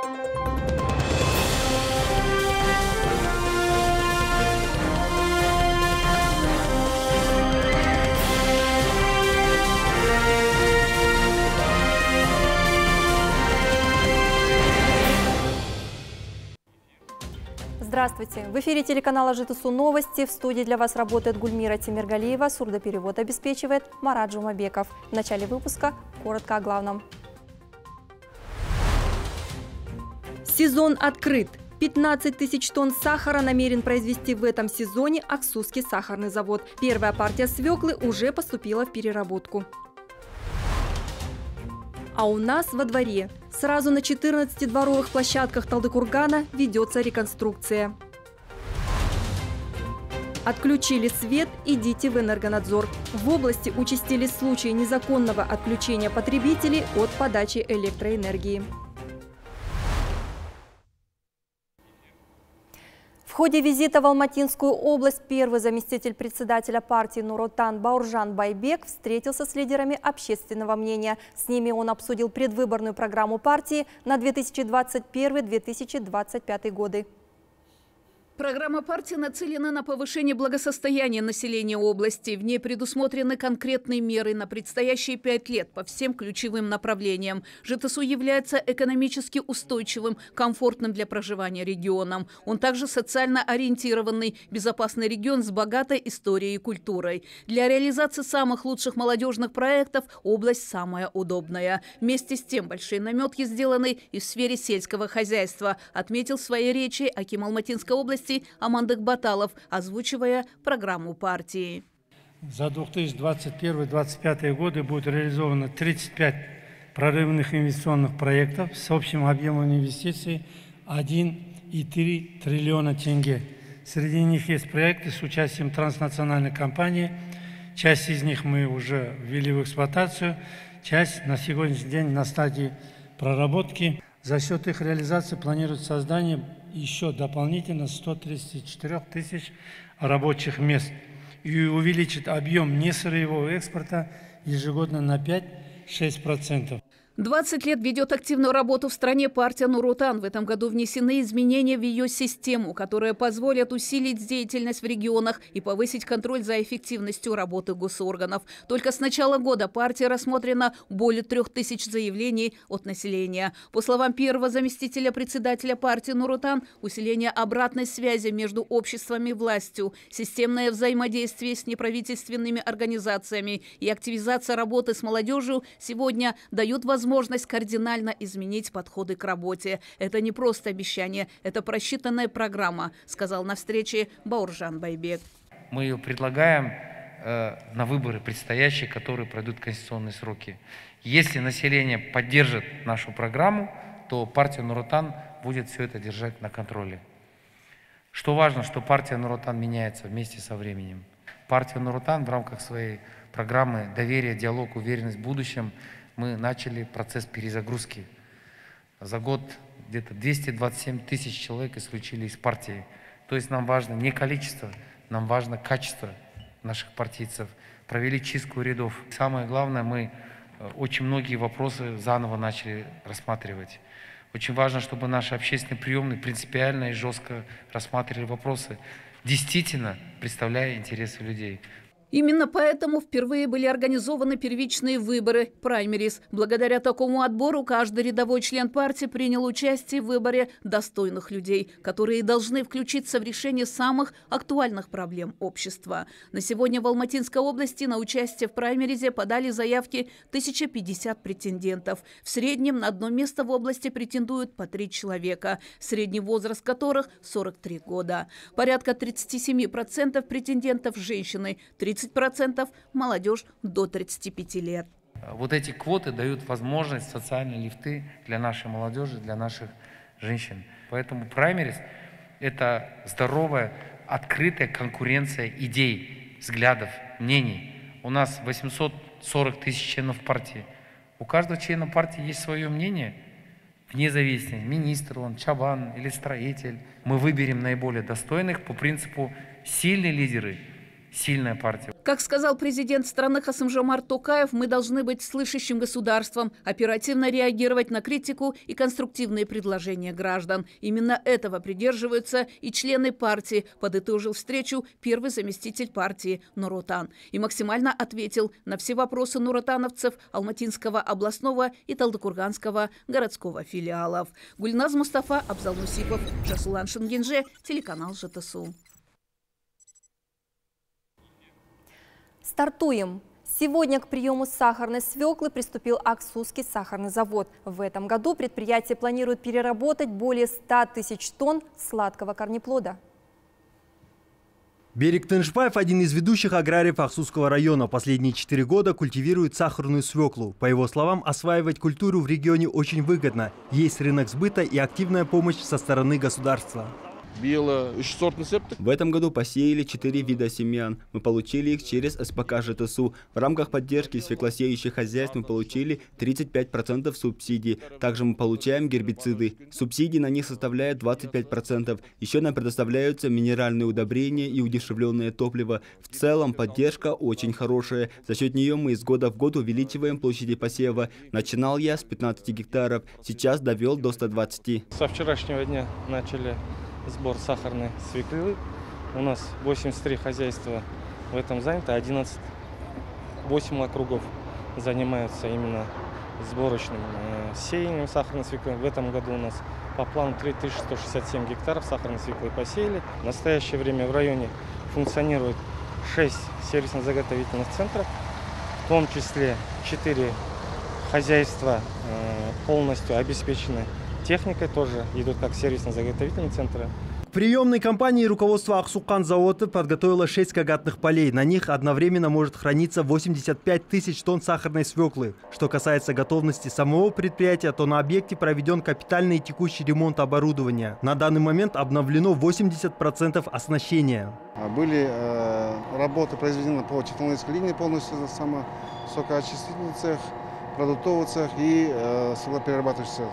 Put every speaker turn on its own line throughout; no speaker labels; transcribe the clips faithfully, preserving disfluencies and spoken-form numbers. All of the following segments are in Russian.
Здравствуйте! В эфире телеканала ЖТСУ новости. В студии для вас работает Гульмира Тимиргалиева. Сурдоперевод обеспечивает Марат Жумабеков. В начале выпуска коротко о главном. Сезон открыт. пятнадцать тысяч тонн сахара намерен произвести в этом сезоне Аксусский сахарный завод. Первая партия свеклы уже поступила в переработку. А у нас во дворе сразу на четырнадцати дворовых площадках Талдыкургана ведется реконструкция. Отключили свет, идите в Энергонадзор. В области участились случаи незаконного отключения потребителей от подачи электроэнергии. В ходе визита в Алматинскую область первый заместитель председателя партии Нур-Отан Бауржан Байбек встретился с лидерами общественного мнения. С ними он обсудил предвыборную программу партии на две тысячи двадцать первый — две тысячи двадцать пятый годы.
Программа партии нацелена на повышение благосостояния населения области. В ней предусмотрены конкретные меры на предстоящие пять лет по всем ключевым направлениям. ЖТСУ является экономически устойчивым, комфортным для проживания регионом. Он также социально ориентированный, безопасный регион с богатой историей и культурой. Для реализации самых лучших молодежных проектов область самая удобная. Вместе с тем большие наметки сделаны и в сфере сельского хозяйства, отметил в своей речи аким Алматинской области Амандык Баталов, озвучивая программу партии.
За две тысячи двадцать первый — две тысячи двадцать пятый годы будет реализовано тридцать пять прорывных инвестиционных проектов с общим объемом инвестиций один и три триллиона тенге. Среди них есть проекты с участием транснациональной компании. Часть из них мы уже ввели в эксплуатацию, часть на сегодняшний день на стадии проработки. За счет их реализации планируется создание еще дополнительно ста тридцати четырёх тысяч рабочих мест и увеличит объем несырьевого экспорта ежегодно на пять-шесть процентов.
двадцать лет ведет активную работу в стране партия Нур-Отан. В этом году внесены изменения в ее систему, которые позволят усилить деятельность в регионах и повысить контроль за эффективностью работы госорганов. Только с начала года партия рассмотрена более трех тысяч заявлений от населения. По словам первого заместителя председателя партии Нур-Отан, усиление обратной связи между обществами и властью, системное взаимодействие с неправительственными организациями и активизация работы с молодежью сегодня дают возможность возможность кардинально изменить подходы к работе. Это не просто обещание, это просчитанная программа, сказал на встрече Бауржан Байбек.
Мы ее предлагаем э, на выборы предстоящие, которые пройдут конституционные сроки. Если население поддержит нашу программу, то партия Нур-Отан будет все это держать на контроле. Что важно, что партия Нур-Отан меняется вместе со временем. Партия Нур-Отан в рамках своей программы «Доверие, диалог, уверенность в будущем» мы начали процесс перезагрузки. За год где-то двести двадцать семь тысяч человек исключили из партии. То есть нам важно не количество, нам важно качество наших партийцев. Провели чистку рядов. Самое главное, мы очень многие вопросы заново начали рассматривать. Очень важно, чтобы наши общественные приемные принципиально и жестко рассматривали вопросы, действительно представляя интересы людей.
Именно поэтому впервые были организованы первичные выборы, праймерис. Благодаря такому отбору каждый рядовой член партии принял участие в выборе достойных людей, которые должны включиться в решение самых актуальных проблем общества. На сегодня в Алматинской области на участие в праймеризе подали заявки тысяча пятьдесят претендентов. В среднем на одно место в области претендуют по три человека, средний возраст которых сорок три года. Порядка тридцати семи процентов претендентов – женщины, тридцать процентов молодежь до тридцати пяти лет.
Вот эти квоты дают возможность социальной лифты для нашей молодежи, для наших женщин. Поэтому праймерис – это здоровая, открытая конкуренция идей, взглядов, мнений. У нас восемьсот сорок тысяч членов партии. У каждого члена партии есть свое мнение, вне зависимости, министр он, чабан или строитель. Мы выберем наиболее достойных по принципу сильные лидеры, сильная партия.
Как сказал президент страны Касым-Жомарт Токаев, мы должны быть слышащим государством, оперативно реагировать на критику и конструктивные предложения граждан. Именно этого придерживаются и члены партии, подытожил встречу первый заместитель партии Нур Отан. И максимально ответил на все вопросы нуротановцев Алматинского областного и Талдыкурганского городского филиалов. Гульназ Мустафа, Абзал Мусипов, Жасулан Шенгенже, телеканал ЖТСУ.
Стартуем! Сегодня к приему сахарной свеклы приступил Аксусский сахарный завод. В этом году предприятие планирует переработать более ста тысяч тонн сладкого корнеплода.
Берик Тыншбаев, один из ведущих аграриев Аксусского района, последние четыре года культивирует сахарную свеклу. По его словам, осваивать культуру в регионе очень выгодно. Есть рынок сбыта и активная помощь со стороны государства.
В этом году посеяли четыре вида семян. Мы получили их через СПК ЖТСУ. В рамках поддержки свеклосеющих хозяйств мы получили тридцать пять процентов субсидий. Также мы получаем гербициды. Субсидии на них составляют двадцать пять процентов. Еще нам предоставляются минеральные удобрения и удешевленное топливо. В целом поддержка очень хорошая. За счет нее мы из года в год увеличиваем площади посева. Начинал я с пятнадцати гектаров. Сейчас довел до ста двадцати.
Со вчерашнего дня начали сбор сахарной свеклы. У нас восемьдесят три хозяйства в этом занято, одиннадцать, восемь округов занимаются именно сборочным э, сеянием сахарной свеклы. В этом году у нас по плану три тысячи сто шестьдесят семь гектаров сахарной свеклы посеяли. В настоящее время в районе функционирует шесть сервисно-заготовительных центров, в том числе четыре хозяйства э, полностью обеспечены техникой, тоже идут как сервисно-заготовительные центры.
К приемной кампании руководство Аксукан завода подготовило шесть кагатных полей. На них одновременно может храниться восемьдесят пять тысяч тонн сахарной свеклы. Что касается готовности самого предприятия, то на объекте проведен капитальный и текущий ремонт оборудования. На данный момент обновлено восемьдесят процентов оснащения.
Были э, работы произведены по технологической линии полностью, само сокоочистительный цех, продуктовый цех и э, сахароперерабатывающий цех.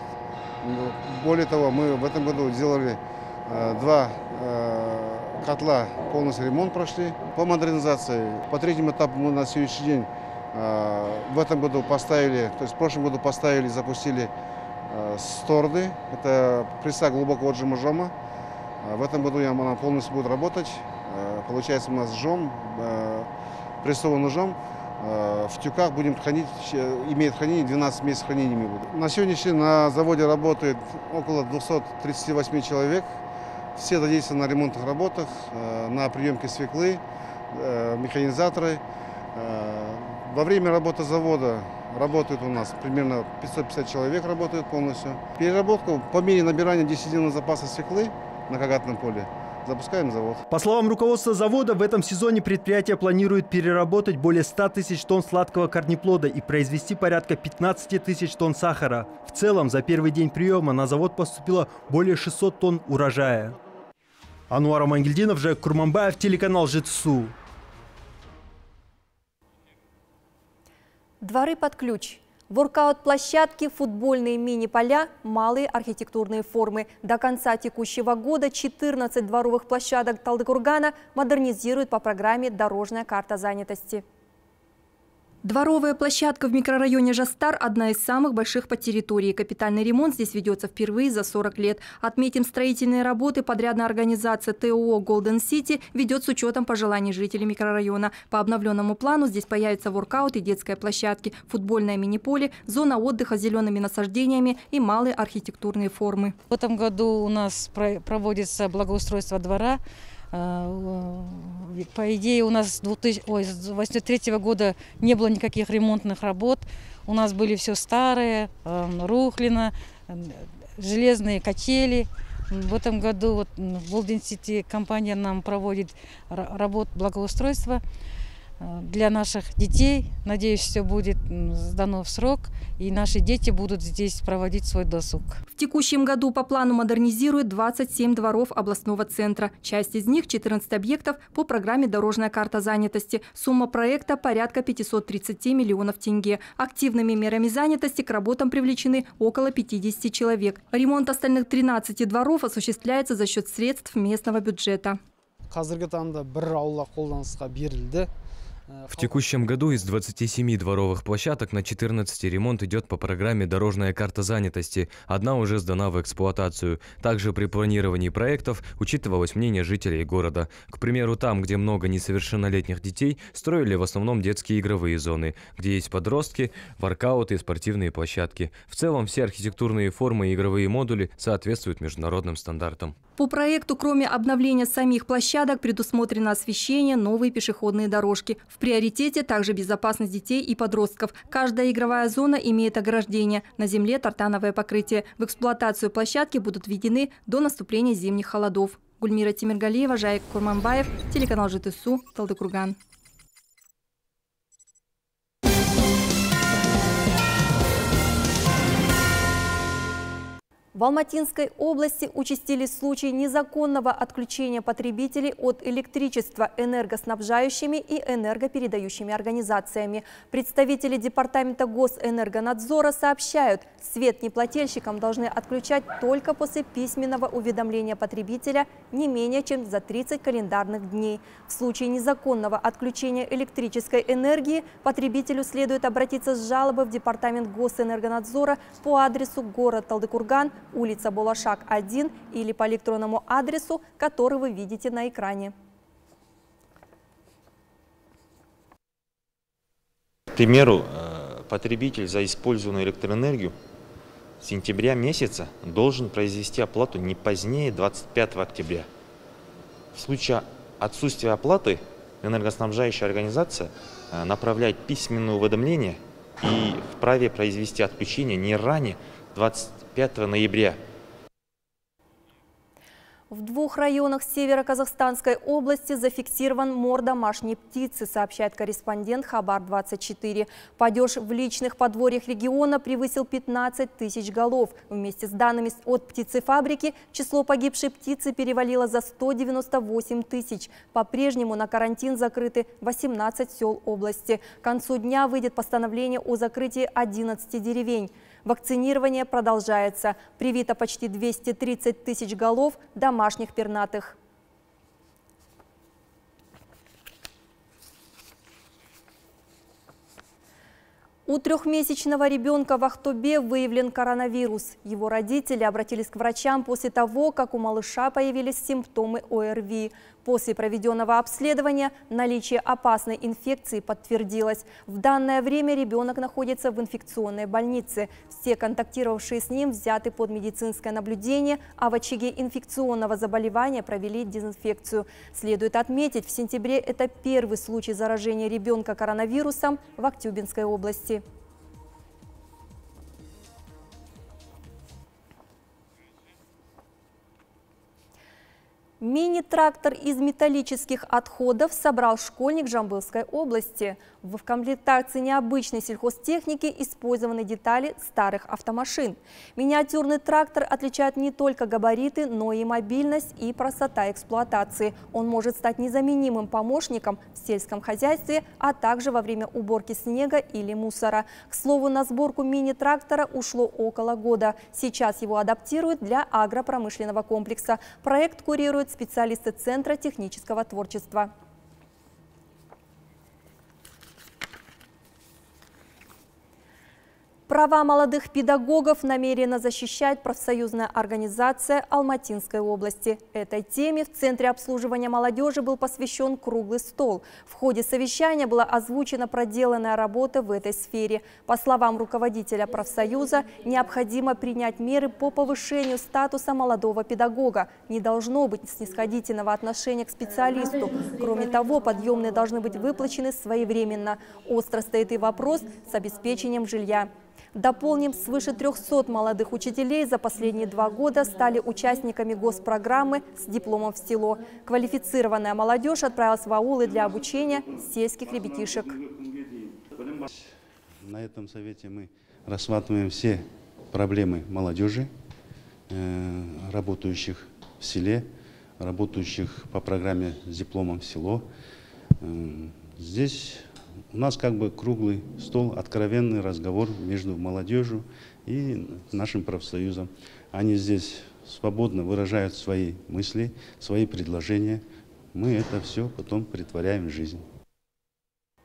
Более того, мы в этом году сделали э, два э, котла, полностью ремонт прошли. По модернизации, по третьему этапу мы на сегодняшний день э, в этом году поставили, то есть в прошлом году поставили, запустили э, сторды. Это пресса глубокого отжима жома. Э, в этом году она полностью будет работать. Э, получается у нас жом, э, прессованный жом. В тюках будем хранить, имеет хранение, двенадцать месяцев хранения будут. На сегодняшний день на заводе работает около двухсот тридцати восьми человек. Все задействованы на ремонтных работах, на приемке свеклы, механизаторы. Во время работы завода работает у нас примерно пятьсот пятьдесят человек работают полностью. Переработку по мере набирания десятидневного запаса свеклы на кагатном поле запускаем завод.
По словам руководства завода, в этом сезоне предприятие планирует переработать более ста тысяч тонн сладкого корнеплода и произвести порядка пятнадцати тысяч тонн сахара. В целом, за первый день приема на завод поступило более шестисот тонн урожая. Ануар Амангельдинов, Жек Курманбаев, телеканал ЖТСУ.
Дворы под ключ. Воркаут-площадки, футбольные мини-поля, малые архитектурные формы. До конца текущего года четырнадцать дворовых площадок Талдыкургана модернизируют по программе «Дорожная карта занятости». Дворовая площадка в микрорайоне Жастар – одна из самых больших по территории. Капитальный ремонт здесь ведется впервые за сорок лет. Отметим, строительные работы подрядная организация ТО «Голден Сити» ведет с учетом пожеланий жителей микрорайона. По обновленному плану здесь появятся воркаут и детская площадки, футбольное мини-поле, зона отдыха с зелеными насаждениями и малые архитектурные формы.
В этом году у нас проводится благоустройство двора. По идее, у нас с две тысячи восемьдесят третьего года не было никаких ремонтных работ. У нас были все старые, рухлено, железные качели. В этом году вот в Голден Сити компания нам проводит работу благоустройства для наших детей. Надеюсь, все будет сдано в срок, и наши дети будут здесь проводить свой досуг.
В текущем году по плану модернизируют двадцать семь дворов областного центра. Часть из них – четырнадцать объектов по программе «Дорожная карта занятости». Сумма проекта – порядка пятисот тридцати миллионов тенге. Активными мерами занятости к работам привлечены около пятидесяти человек. Ремонт остальных тринадцати дворов осуществляется за счет средств местного бюджета.
В текущем году из двадцати семи дворовых площадок на четырнадцати ремонт идет по программе «Дорожная карта занятости». Одна уже сдана в эксплуатацию. Также при планировании проектов учитывалось мнение жителей города. К примеру, там, где много несовершеннолетних детей, строили в основном детские игровые зоны, где есть подростки, воркауты и спортивные площадки. В целом все архитектурные формы и игровые модули соответствуют международным стандартам.
По проекту, кроме обновления самих площадок, предусмотрено освещение, новые пешеходные дорожки. В приоритете также безопасность детей и подростков. Каждая игровая зона имеет ограждение. На земле тартановое покрытие. В эксплуатацию площадки будут введены до наступления зимних холодов. Гульмира Тимиргалиева, Жайк Курманбаев, телеканал ЖТСУ, Талдыкурган. В Алматинской области участились случаи незаконного отключения потребителей от электричества энергоснабжающими и энергопередающими организациями. Представители Департамента Госэнергонадзора сообщают, свет неплательщикам должны отключать только после письменного уведомления потребителя не менее чем за тридцать календарных дней. В случае незаконного отключения электрической энергии потребителю следует обратиться с жалобой в Департамент Госэнергонадзора по адресу город Талдыкурган, улица Болашак, один, или по электронному адресу, который вы видите на экране.
К примеру, потребитель за использованную электроэнергию с сентября месяца должен произвести оплату не позднее двадцать пятого октября. В случае отсутствия оплаты энергоснабжающая организация направляет письменное уведомление и вправе произвести отключение не ранее двадцать пятого ноября.
В двух районах Северо-Казахстанской области зафиксирован мор домашней птицы, сообщает корреспондент Хабар двадцать четыре. Падеж в личных подворьях региона превысил пятнадцать тысяч голов. Вместе с данными от птицефабрики число погибшей птицы перевалило за сто девяносто восемь тысяч. По-прежнему на карантин закрыты восемнадцать сел области. К концу дня выйдет постановление о закрытии одиннадцати деревень. Вакцинирование продолжается. Привито почти двести тридцать тысяч голов домашних пернатых. У трехмесячного ребенка в Ахтубе выявлен коронавирус. Его родители обратились к врачам после того, как у малыша появились симптомы ОРВИ. После проведенного обследования наличие опасной инфекции подтвердилось. В данное время ребенок находится в инфекционной больнице. Все контактировавшие с ним взяты под медицинское наблюдение, а в очаге инфекционного заболевания провели дезинфекцию. Следует отметить, в сентябре это первый случай заражения ребенка коронавирусом в Актюбинской области. Мини-трактор из металлических отходов собрал школьник Жамбылской области. В комплектации необычной сельхозтехники использованы детали старых автомашин. Миниатюрный трактор отличает не только габариты, но и мобильность и простота эксплуатации. Он может стать незаменимым помощником в сельском хозяйстве, а также во время уборки снега или мусора. К слову, на сборку мини-трактора ушло около года. Сейчас его адаптируют для агропромышленного комплекса. Проект курирует специалисты Центра технического творчества. Права молодых педагогов намерена защищать профсоюзная организация Алматинской области. Этой теме в Центре обслуживания молодежи был посвящен круглый стол. В ходе совещания была озвучена проделанная работа в этой сфере. По словам руководителя профсоюза, необходимо принять меры по повышению статуса молодого педагога. Не должно быть снисходительного отношения к специалисту. Кроме того, подъемные должны быть выплачены своевременно. Остро стоит и вопрос с обеспечением жилья. Дополним, свыше трёхсот молодых учителей за последние два года стали участниками госпрограммы с дипломом в село. Квалифицированная молодежь отправилась в аулы для обучения сельских ребятишек.
На этом совете мы рассматриваем все проблемы молодежи, работающих в селе, работающих по программе с дипломом в село. Здесь у нас как бы круглый стол, откровенный разговор между молодежью и нашим профсоюзом. Они здесь свободно выражают свои мысли, свои предложения. Мы это все потом претворяем в жизнь.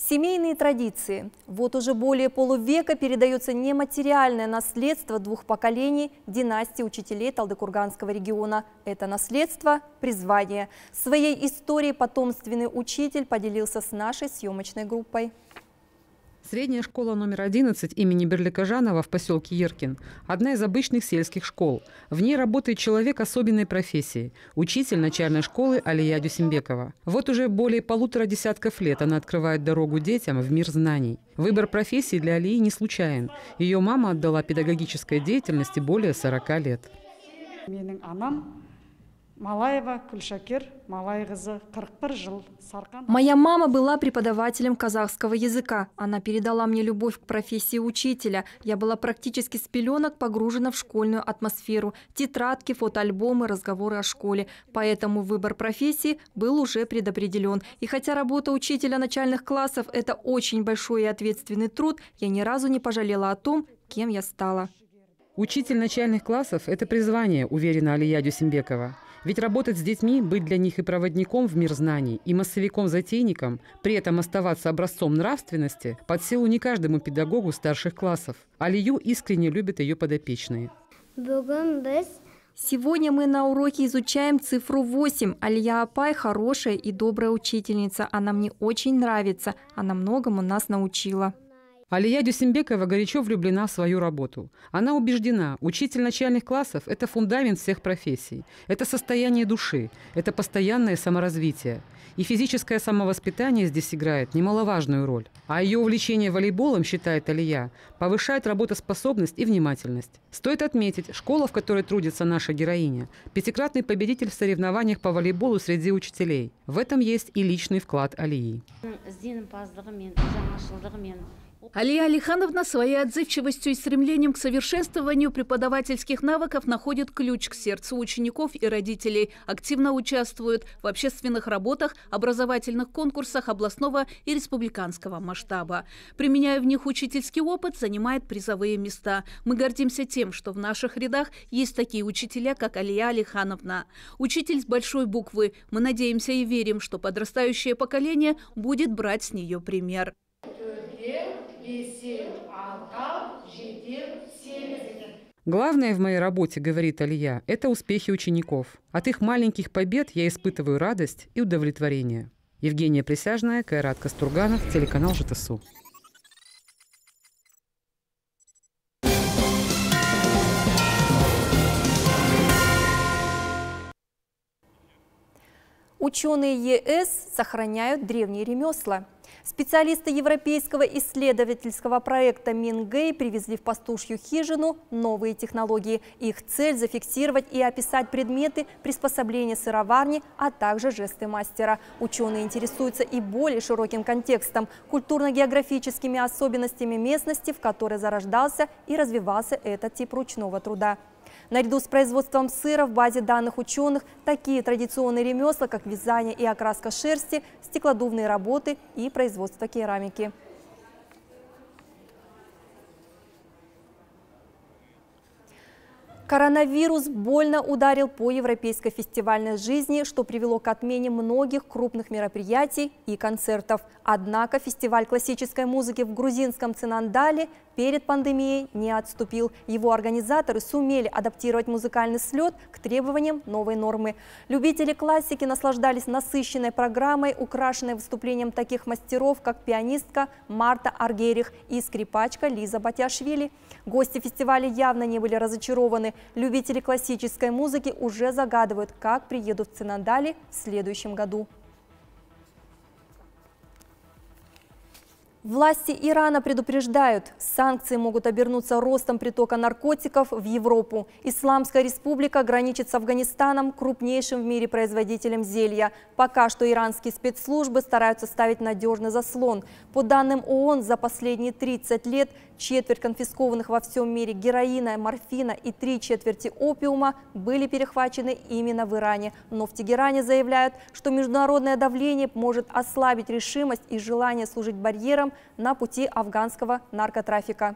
Семейные традиции. Вот уже более полувека передается нематериальное наследство двух поколений династии учителей Талдыкурганского региона. Это наследство – призвание. Своей историей потомственный учитель поделился с нашей съемочной группой.
Средняя школа номер одиннадцать имени Берлика-Жанова в поселке Еркин – одна из обычных сельских школ. В ней работает человек особенной профессии – учитель начальной школы Алия Дюсимбекова. Вот уже более полутора десятков лет она открывает дорогу детям в мир знаний. Выбор профессии для Алии не случайен. Ее мама отдала педагогической деятельности более сорока лет.
Малаева Кульшакир, Малайгызы, қырық бір жыл.
Моя мама была преподавателем казахского языка. Она передала мне любовь к профессии учителя. Я была практически с пеленок погружена в школьную атмосферу. Тетрадки, фотоальбомы, разговоры о школе. Поэтому выбор профессии был уже предопределен. И хотя работа учителя начальных классов – это очень большой и ответственный труд, я ни разу не пожалела о том, кем я стала.
Учитель начальных классов – это призвание, уверена Алия Дюсимбекова. Ведь работать с детьми, быть для них и проводником в мир знаний, и массовиком-затейником, при этом оставаться образцом нравственности, под силу не каждому педагогу старших классов. Алию искренне любят ее подопечные.
Сегодня мы на уроке изучаем цифру восемь. Алия Апай хорошая и добрая учительница. Она мне очень нравится. Она многому нас научила.
Алия Дюсимбекова горячо влюблена в свою работу. Она убеждена, учитель начальных классов – это фундамент всех профессий. Это состояние души, это постоянное саморазвитие. И физическое самовоспитание здесь играет немаловажную роль. А ее увлечение волейболом, считает Алия, повышает работоспособность и внимательность. Стоит отметить, школа, в которой трудится наша героиня, пятикратный победитель в соревнованиях по волейболу среди учителей. В этом есть и личный вклад Алии.
Алия Алихановна своей отзывчивостью и стремлением к совершенствованию преподавательских навыков находит ключ к сердцу учеников и родителей, активно участвует в общественных работах, образовательных конкурсах областного и республиканского масштаба. Применяя в них учительский опыт, занимает призовые места. Мы гордимся тем, что в наших рядах есть такие учителя, как Алия Алихановна. Учитель с большой буквы. Мы надеемся и верим, что подрастающее поколение будет брать с нее пример.
Главное в моей работе, говорит Алия, это успехи учеников. От их маленьких побед я испытываю радость и удовлетворение. Евгения Присяжная, Кайрат Кастурганов, телеканал ЖТСУ.
Ученые ЕС сохраняют древние ремесла. Специалисты Европейского исследовательского проекта Мингэй привезли в пастушью хижину новые технологии. Их цель – зафиксировать и описать предметы приспособления сыроварни, а также жесты мастера. Ученые интересуются и более широким контекстом – культурно-географическими особенностями местности, в которой зарождался и развивался этот тип ручного труда. Наряду с производством сыра в базе данных ученых такие традиционные ремесла, как вязание и окраска шерсти, стеклодувные работы и производство керамики. Коронавирус больно ударил по европейской фестивальной жизни, что привело к отмене многих крупных мероприятий и концертов. Однако фестиваль классической музыки в грузинском Цинандале перед пандемией не отступил. Его организаторы сумели адаптировать музыкальный слет к требованиям новой нормы. Любители классики наслаждались насыщенной программой, украшенной выступлением таких мастеров, как пианистка Марта Аргерих и скрипачка Лиза Батяшвили. Гости фестиваля явно не были разочарованы. Любители классической музыки уже загадывают, как приедут в Цинандали в следующем году. Власти Ирана предупреждают, санкции могут обернуться ростом притока наркотиков в Европу. Исламская республика граничит с Афганистаном, крупнейшим в мире производителем зелья. Пока что иранские спецслужбы стараются ставить надежный заслон. По данным ООН, за последние тридцать лет четверть конфискованных во всем мире героина, морфина и три четверти опиума были перехвачены именно в Иране. Но в Тегеране заявляют, что международное давление может ослабить решимость и желание служить барьером на пути афганского наркотрафика.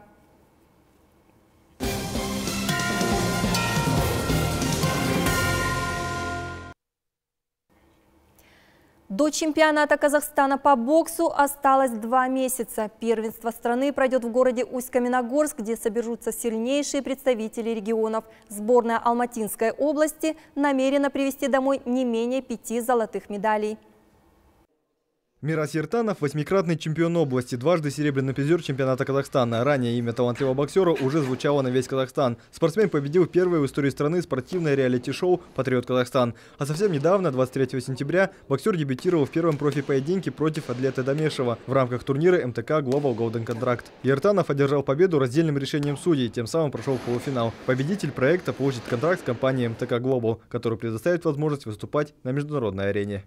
До чемпионата Казахстана по боксу осталось два месяца. Первенство страны пройдет в городе Усть-Каменогорск, где соберутся сильнейшие представители регионов. Сборная Алматинской области намерена привезти домой не менее пяти золотых медалей.
Мирас Ертанов – восьмикратный чемпион области, дважды серебряный призер чемпионата Казахстана. Ранее имя талантливого боксера уже звучало на весь Казахстан. Спортсмен победил первое в истории страны спортивное реалити-шоу «Патриот Казахстан». А совсем недавно, двадцать третьего сентября, боксер дебютировал в первом профи-поединке против Адлета Дамешева в рамках турнира эм тэ ка Global Golden Contract. Ертанов одержал победу раздельным решением судей, тем самым прошел в полуфинал. Победитель проекта получит контракт с компанией эм тэ ка Global, который предоставит возможность выступать на международной арене.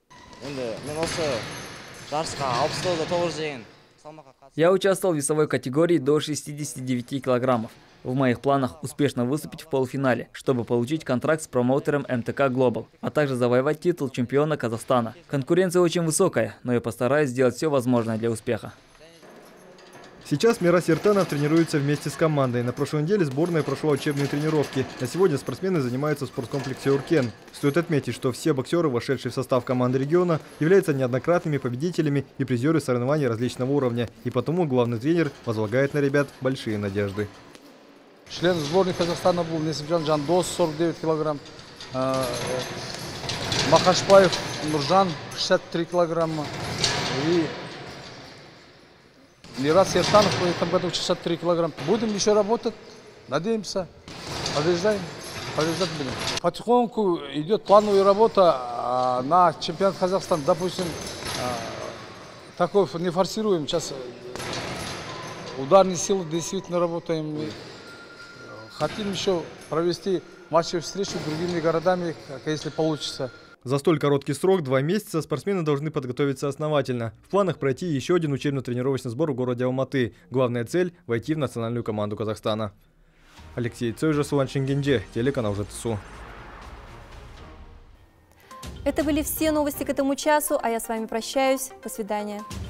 Я участвовал в весовой категории до шестидесяти девяти килограммов. В моих планах успешно выступить в полуфинале, чтобы получить контракт с промоутером эм тэ ка Global, а также завоевать титул чемпиона Казахстана. Конкуренция очень высокая, но я постараюсь сделать все возможное для успеха.
Сейчас Мирас Ертанов тренируется вместе с командой. На прошлой неделе сборная прошла учебные тренировки. На сегодня спортсмены занимаются в спорткомплексе «Уркен». Стоит отметить, что все боксеры, вошедшие в состав команды региона, являются неоднократными победителями и призеры соревнований различного уровня. И потому главный тренер возлагает на ребят большие надежды.
Член сборной Казахстана был Несипжан Жандос, сорок девять килограмм. Махашпаев Нуржан, шестьдесят три килограмма. И Мирас Ертанов в этом году шестьдесят три килограмма. Будем еще работать, надеемся, побеждаем, побеждать будем. Потихоньку идет плановая работа на чемпионат Казахстана. Допустим, такой не форсируем, сейчас ударные силы действительно работаем. Хотим еще провести матчи встречи с другими городами, если получится.
За столь короткий срок, два месяца, спортсмены должны подготовиться основательно. В планах пройти еще один учебно-тренировочный сбор в городе Алматы. Главная цель – войти в национальную команду Казахстана. Алексей Цойжа, Сулан Шенгенже, телеканал ЖТСУ.
Это были все новости к этому часу, а я с вами прощаюсь. До свидания.